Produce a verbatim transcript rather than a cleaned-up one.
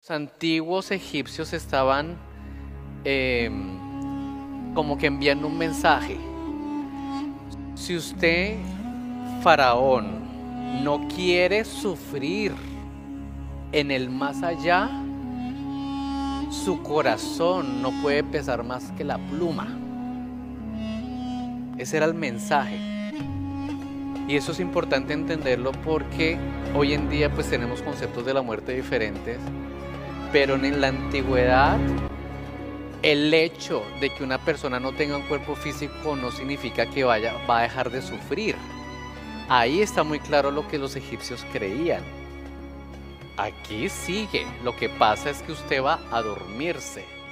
Los antiguos egipcios estaban eh, como que enviando un mensaje. Si usted, faraón, no quiere sufrir en el más allá, su corazón no puede pesar más que la pluma. Ese era el mensaje. Y eso es importante entenderlo porque hoy en día pues tenemos conceptos de la muerte diferentes, pero en la antigüedad el hecho de que una persona no tenga un cuerpo físico no significa que vaya, va a dejar de sufrir. Ahí está muy claro lo que los egipcios creían. Aquí sigue, lo que pasa es que usted va a dormirse.